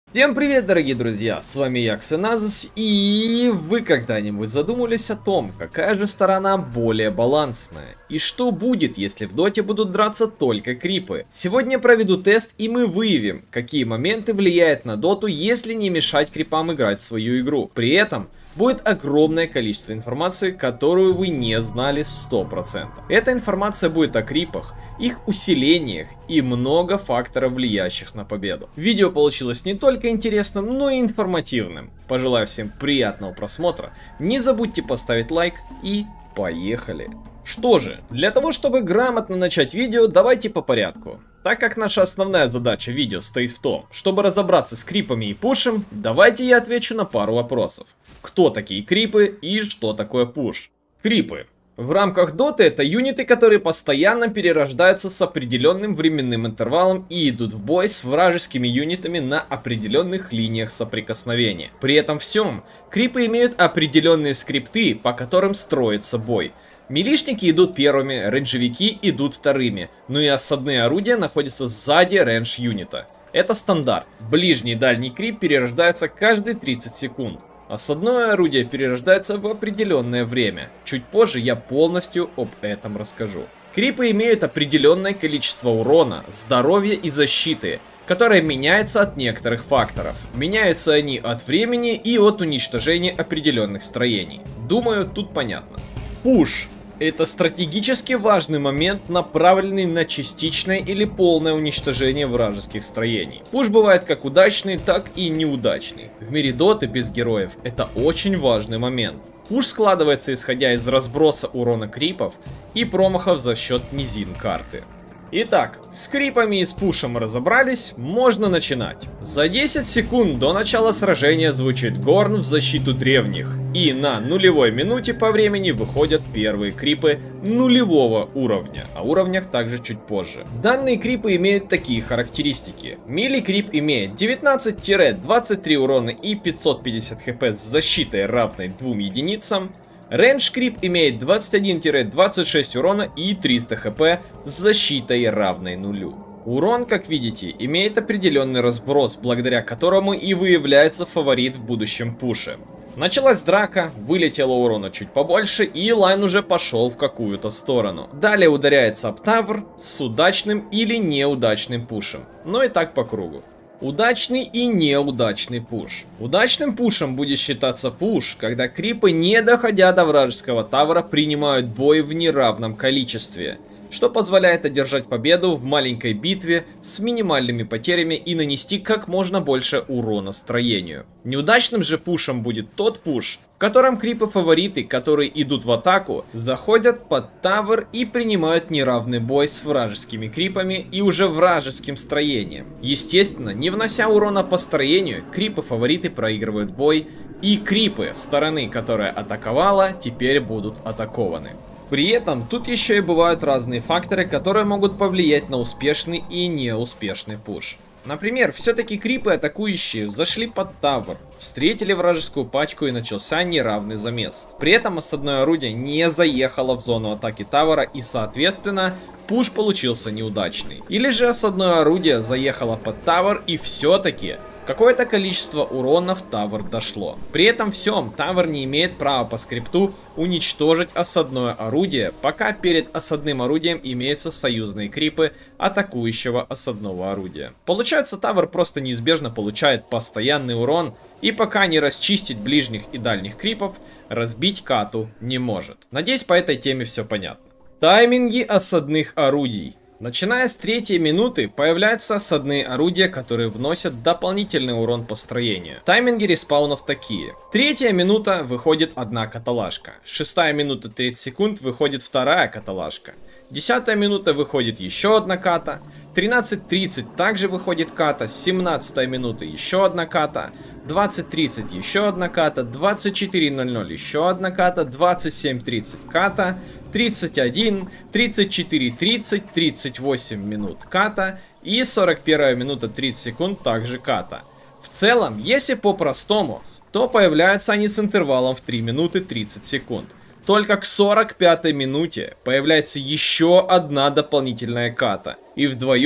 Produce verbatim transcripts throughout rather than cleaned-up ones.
Всем привет, дорогие друзья, с вами я, Ксеназис, и вы когда-нибудь задумывались о том, какая же сторона более балансная? И что будет, если в доте будут драться только крипы? Сегодня я проведу тест, и мы выявим, какие моменты влияют на доту, если не мешать крипам играть в свою игру. При этом будет огромное количество информации, которую вы не знали сто процентов. Эта информация будет о крипах, их усилениях и много факторов, влияющих на победу. Видео получилось не только интересным, но и информативным. Пожелаю всем приятного просмотра, не забудьте поставить лайк и поехали! Что же, для того, чтобы грамотно начать видео, давайте по порядку. Так как наша основная задача видео стоит в том, чтобы разобраться с крипами и пушем, давайте я отвечу на пару вопросов. Кто такие крипы и что такое пуш? Крипы. В рамках доты это юниты, которые постоянно перерождаются с определенным временным интервалом и идут в бой с вражескими юнитами на определенных линиях соприкосновения. При этом всем, крипы имеют определенные скрипты, по которым строится бой. Милишники идут первыми, рейнджевики идут вторыми, ну и осадные орудия находятся сзади рейндж юнита. Это стандарт. Ближний и дальний крип перерождается каждые тридцать секунд. Осадное орудие перерождается в определенное время. Чуть позже я полностью об этом расскажу. Крипы имеют определенное количество урона, здоровья и защиты, которое меняется от некоторых факторов. Меняются они от времени и от уничтожения определенных строений. Думаю, тут понятно. Пуш. Это стратегически важный момент, направленный на частичное или полное уничтожение вражеских строений. Пуш бывает как удачный, так и неудачный. В мире доты без героев это очень важный момент. Пуш складывается исходя из разброса урона крипов и промахов за счет низин карты. Итак, с крипами и с пушем разобрались, можно начинать. За десять секунд до начала сражения звучит горн в защиту древних. И на нулевой минуте по времени выходят первые крипы нулевого уровня. О уровнях также чуть позже. Данные крипы имеют такие характеристики. Мили крип имеет девятнадцать — двадцать три урона и пятьсот пятьдесят хп с защитой равной двум единицам. Рейндж крип имеет двадцать один — двадцать шесть урона и триста хп с защитой равной нулю. Урон, как видите, имеет определенный разброс, благодаря которому и выявляется фаворит в будущем пуше. Началась драка, вылетело урона чуть побольше, и лайн уже пошел в какую-то сторону. Далее ударяется Аптавр с удачным или неудачным пушем. Но и так по кругу. Удачный и неудачный пуш. Удачным пушем будет считаться пуш, когда крипы, не доходя до вражеского тавра, принимают бой в неравном количестве, что позволяет одержать победу в маленькой битве с минимальными потерями и нанести как можно больше урона строению. Неудачным же пушем будет тот пуш, в котором крипы-фавориты, которые идут в атаку, заходят под тавр и принимают неравный бой с вражескими крипами и уже вражеским строением. Естественно, не внося урона по строению, крипы-фавориты проигрывают бой, и крипы стороны, которая атаковала, теперь будут атакованы. При этом тут еще и бывают разные факторы, которые могут повлиять на успешный и неуспешный пуш. Например, все-таки крипы атакующие зашли под тавр, встретили вражескую пачку и начался неравный замес. При этом осадное орудие не заехало в зону атаки тавра и, соответственно, пуш получился неудачный. Или же осадное орудие заехало под тавр и все-таки какое-то количество урона в тавр дошло. При этом всем тавр не имеет права по скрипту уничтожить осадное орудие, пока перед осадным орудием имеются союзные крипы атакующего осадного орудия. Получается, тавр просто неизбежно получает постоянный урон, и пока не расчистить ближних и дальних крипов, разбить кату не может. Надеюсь, по этой теме все понятно. Тайминги осадных орудий. Начиная с третьей минуты появляются осадные орудия, которые вносят дополнительный урон по строению. Тайминги респаунов такие. Третья минута выходит одна каталажка. Шестая минута тридцать секунд выходит вторая каталажка. Десятая минута выходит еще одна ката. тринадцать тридцать также выходит ката. семнадцатая минута еще одна ката. двадцать тридцать еще одна ката. двадцать четыре ноль ноль еще одна ката. двадцать семь тридцать ката. тридцать один, тридцать четыре тридцать, тридцать восемь минут ката и сорок первая минута тридцать секунд также ката. В целом, если по-простому, то появляются они с интервалом в три минуты тридцать секунд. Только к сорок пятой минуте появляется еще одна дополнительная ката. И вдвоем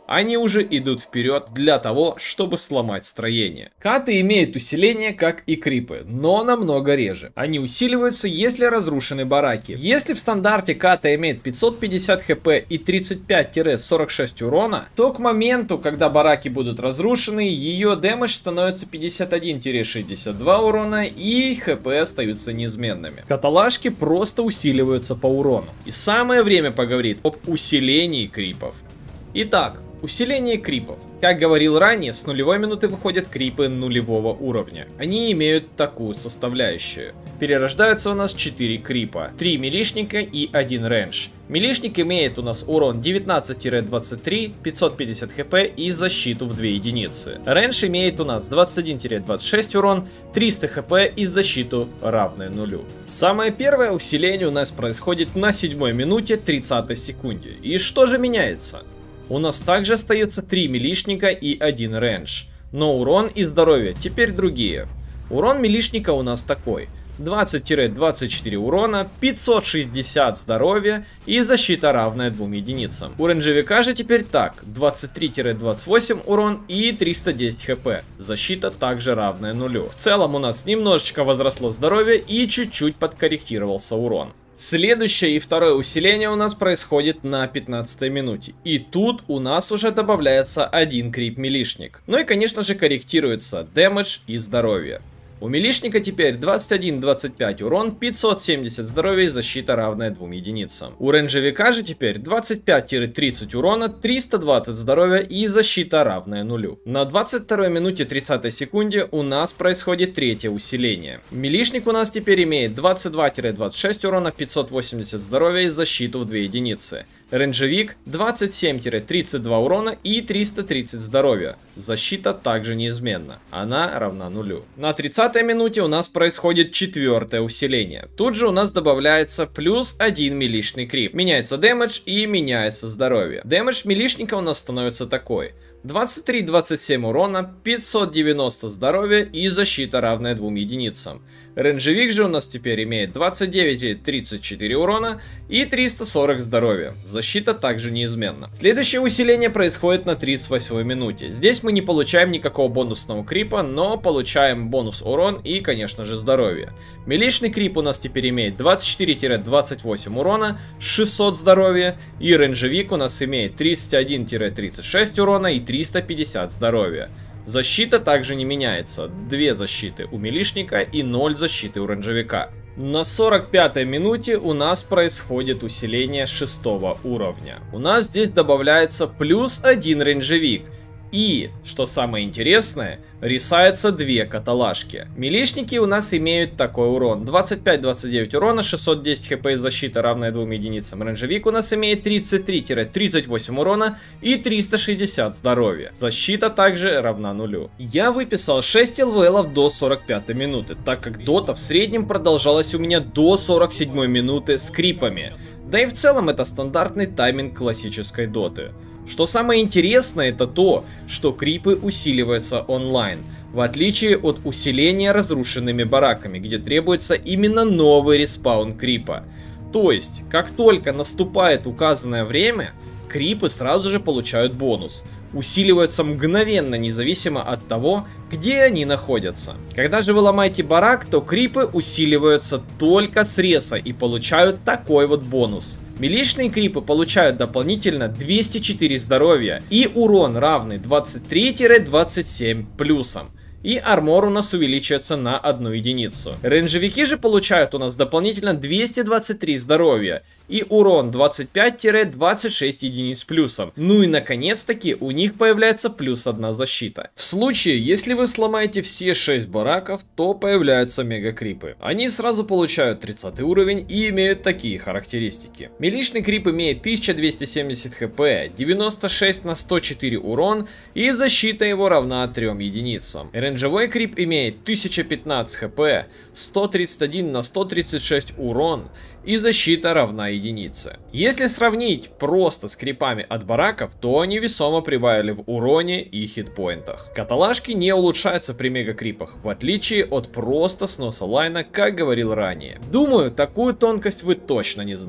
Они уже идут вперед для того, чтобы сломать строение. Каты имеют усиление, как и крипы, но намного реже. Они усиливаются, если разрушены бараки. Если в стандарте ката имеет пятьсот пятьдесят хп и тридцать пять — сорок шесть урона, то к моменту, когда бараки будут разрушены, ее дэмэдж становится пятьдесят один — шестьдесят два урона и хп остаются неизменными. Каталажки просто усиливаются по урону. И самое время поговорить об усилении крипов. Итак, усиление крипов. Как говорил ранее, с нулевой минуты выходят крипы нулевого уровня. Они имеют такую составляющую. Перерождаются у нас четыре крипа, три милишника и один рейндж. Милишник имеет у нас урон девятнадцать — двадцать три, пятьсот пятьдесят хп и защиту в две единицы. Рейндж имеет у нас двадцать один — двадцать шесть урон, триста хп и защиту равную нулю. Самое первое усиление у нас происходит на седьмой минуте тридцатой секунде. И что же меняется? У нас также остается три милишника и один рейндж, но урон и здоровье теперь другие. Урон милишника у нас такой: двадцать — двадцать четыре урона, пятьсот шестьдесят здоровья и защита равная двум единицам. У рейнджевика же теперь так: двадцать три — двадцать восемь урон и триста десять хп, защита также равная нулю. В целом у нас немножечко возросло здоровье и чуть-чуть подкорректировался урон. Следующее и второе усиление у нас происходит на пятнадцатой минуте. И тут у нас уже добавляется один крип-милишник. Ну и конечно же корректируется дэмэдж и здоровье. У милишника теперь двадцать один — двадцать пять урон, пятьсот семьдесят здоровья и защита равная двум единицам. У рейнджевика же теперь двадцать пять — тридцать урона, триста двадцать здоровья и защита равная нулю. На двадцать второй минуте тридцатой секунде у нас происходит третье усиление. Милишник у нас теперь имеет двадцать два — двадцать шесть урона, пятьсот восемьдесят здоровья и защиту в две единицы. Рейнджевик двадцать семь — тридцать два урона и триста тридцать здоровья. Защита также неизменна. Она равна нулю. На тридцатой минуте у нас происходит четвертое усиление. Тут же у нас добавляется плюс один милишный крип. Меняется дэмэдж и меняется здоровье. Дэмэдж милишника у нас становится такой: двадцать три — двадцать семь урона, пятьсот девяносто здоровья и защита равная двум единицам. Рейнджевик же у нас теперь имеет двадцать девять — тридцать четыре урона и триста сорок здоровья. Защита также неизменна. Следующее усиление происходит на тридцать восьмой минуте. Здесь мы не получаем никакого бонусного крипа, но получаем бонус урон и, конечно же, здоровье. Милишный крип у нас теперь имеет двадцать четыре — двадцать восемь урона, шестьсот здоровья. И рейнджевик у нас имеет тридцать один — тридцать шесть урона и триста пятьдесят здоровья. Защита также не меняется. Две защиты у милишника и ноль защиты у рейнджевика. На сорок пятой минуте у нас происходит усиление шестого уровня. У нас здесь добавляется плюс один рейнджевик. И, что самое интересное, рисается две каталажки. Милишники у нас имеют такой урон: двадцать пять — двадцать девять урона, шестьсот десять хп и защита равная двум единицам. Рейнджевик у нас имеет тридцать три — тридцать восемь урона и триста шестьдесят здоровья. Защита также равна нулю. Я выписал шесть ЛВЛов до сорок пятой минуты, так как дота в среднем продолжалась у меня до сорок седьмой минуты с крипами. Да и в целом это стандартный тайминг классической доты. Что самое интересное, это то, что крипы усиливаются онлайн, в отличие от усиления разрушенными бараками, где требуется именно новый респаун крипа. То есть, как только наступает указанное время, крипы сразу же получают бонус. Усиливаются мгновенно, независимо от того, где они находятся. Когда же вы ломаете барак, то крипы усиливаются только с реса и получают такой вот бонус. Милишные крипы получают дополнительно двести четыре здоровья и урон равный двадцать три — двадцать семь плюсом. И армор у нас увеличивается на одну единицу. Рейнджевики же получают у нас дополнительно двести двадцать три здоровья и урон двадцать пять — двадцать шесть единиц плюсом. Ну и наконец-таки у них появляется плюс одна защита. В случае, если вы сломаете все шесть бараков, то появляются мега-крипы. Они сразу получают тридцатый уровень и имеют такие характеристики. Милишный крип имеет тысяча двести семьдесят хп, девяносто шесть на сто четыре урон и защита его равна трем единицам. Рейнджевой крип имеет тысяча пятнадцать хп, сто тридцать один на сто тридцать шесть урон и защита равна единице. Если сравнить просто с крипами от бараков, то они весомо прибавили в уроне и хитпоинтах. Каталажки не улучшаются при мега-крипах, в отличие от просто сноса лайна, как говорил ранее. Думаю, такую тонкость вы точно не знали.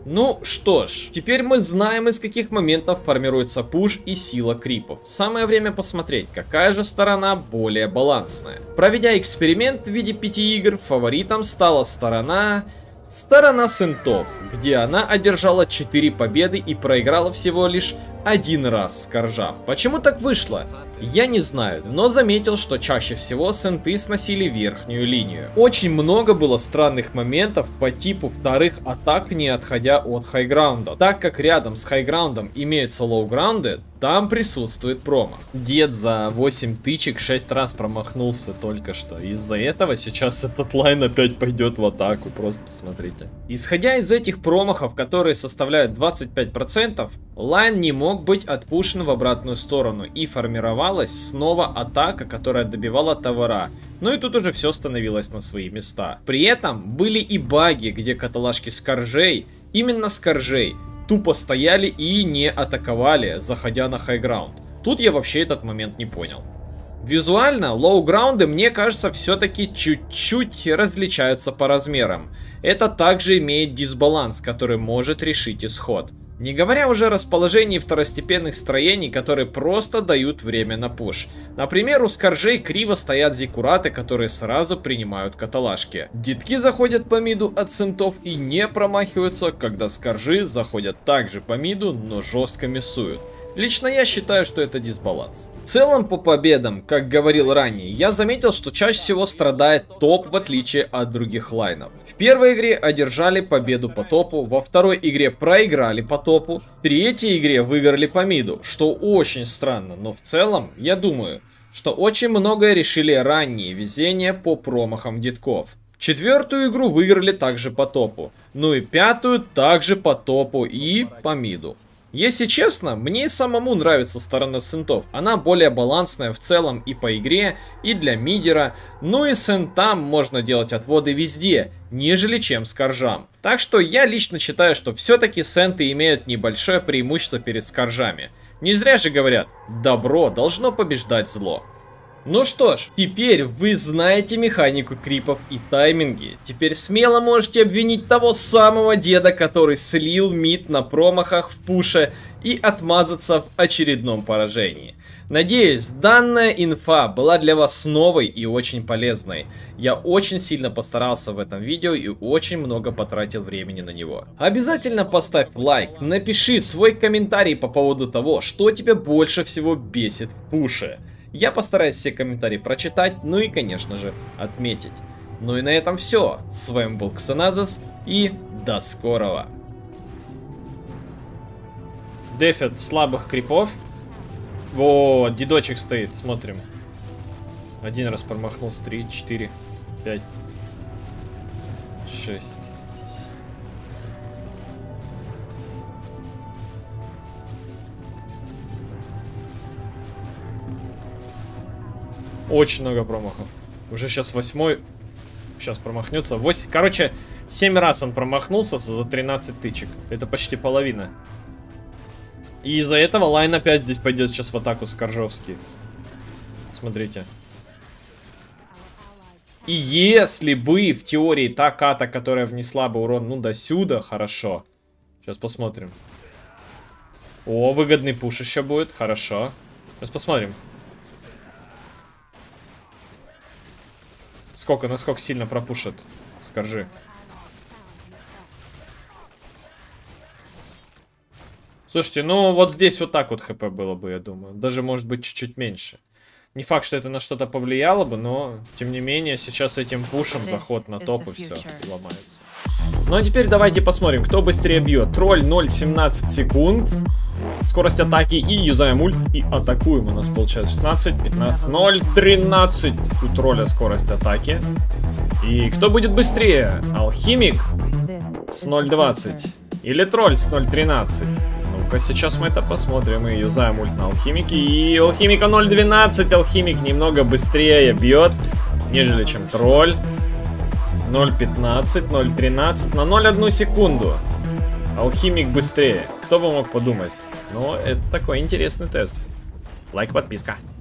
Ну что ж, теперь мы знаем, из каких моментов формируется пуш и сила крипов. Самое время посмотреть, какая же сторона более балансная. Проведя эксперимент в виде пяти игр, фаворитом стала сторона... Сторона сентов, где она одержала четыре победы и проиграла всего лишь один раз скоржам. Почему так вышло? Я не знаю, но заметил, что чаще всего сенты сносили верхнюю линию. Очень много было странных моментов по типу вторых атак, не отходя от хайграунда. Так как рядом с хайграундом имеются лоуграунды, там присутствует промах. Дед за восемь тычек шесть раз промахнулся только что. Из-за этого сейчас этот лайн опять пойдет в атаку, просто посмотрите. Исходя из этих промахов, которые составляют двадцать пять процентов, лайн не мог быть отпушен в обратную сторону и формировалась снова атака, которая добивала товара. Ну и тут уже все становилось на свои места. При этом были и баги, где каталажки скоржей, именно скоржей, тупо стояли и не атаковали, заходя на хайграунд. Тут я вообще этот момент не понял. Визуально лоуграунды, мне кажется, все-таки чуть-чуть различаются по размерам. Это также имеет дисбаланс, который может решить исход. Не говоря уже о расположении второстепенных строений, которые просто дают время на пуш. Например, у скоржей криво стоят зиккураты, которые сразу принимают каталажки. Дитки заходят по миду от сентов и не промахиваются, когда скоржи заходят также по миду, но жестко миссуют. Лично я считаю, что это дисбаланс. В целом по победам, как говорил ранее, я заметил, что чаще всего страдает топ в отличие от других лайнов. В первой игре одержали победу по топу, во второй игре проиграли по топу, в третьей игре выиграли по миду, что очень странно, но в целом я думаю, что очень многое решили ранние везения по промахам дитков. Четвертую игру выиграли также по топу, ну и пятую также по топу и по миду. Если честно, мне самому нравится сторона сентов. Она более балансная в целом и по игре, и для мидера. Ну и сентам можно делать отводы везде, нежели чем скоржам. Так что я лично считаю, что все-таки сенты имеют небольшое преимущество перед скоржами. Не зря же говорят, добро должно побеждать зло. Ну что ж, теперь вы знаете механику крипов и тайминги. Теперь смело можете обвинить того самого деда, который слил мид на промахах в пуше, и отмазаться в очередном поражении. Надеюсь, данная инфа была для вас новой и очень полезной. Я очень сильно постарался в этом видео и очень много потратил времени на него. Обязательно поставь лайк, напиши свой комментарий по поводу того, что тебя больше всего бесит в пуше. Я постараюсь все комментарии прочитать, ну и, конечно же, отметить. Ну и на этом все. С вами был Ксеназос, и до скорого. Дефят слабых крипов. Вот, дедочек стоит, смотрим. Один раз промахнулся, три, четыре, пять, шесть. Очень много промахов. Уже сейчас восьмой. Сейчас промахнется. восемь. Короче, семь раз он промахнулся за тринадцать тычек. Это почти половина. И из-за этого лайн опять здесь пойдет сейчас в атаку скоржовский. Смотрите. И если бы в теории та ката, которая внесла бы урон, ну, до сюда, хорошо. Сейчас посмотрим. О, выгодный пуш еще будет. Хорошо. Сейчас посмотрим. Сколько, насколько сильно пропушит скоржи. Слушайте, ну вот здесь вот так вот хп было бы, я думаю. Даже может быть чуть-чуть меньше. Не факт, что это на что-то повлияло бы, но тем не менее сейчас этим пушем заход на топ и все ломается. Ну а теперь давайте посмотрим, кто быстрее бьет. Тролль ноль семнадцать секунд. Скорость атаки и юзаем ульт и атакуем. У нас получается шестнадцать, пятнадцать, ноль тринадцать. У тролля скорость атаки. И кто будет быстрее? Алхимик с ноль двадцать или тролль с ноль тринадцать? Ну-ка, сейчас мы это посмотрим. Мы юзаем ульт на алхимике. И у алхимика ноль двенадцать. Алхимик немного быстрее бьет, нежели чем тролль. ноль пятнадцать, ноль тринадцать на ноль одну секунду. Алхимик быстрее. Кто бы мог подумать? Но это такой интересный тест. Лайк, подписка.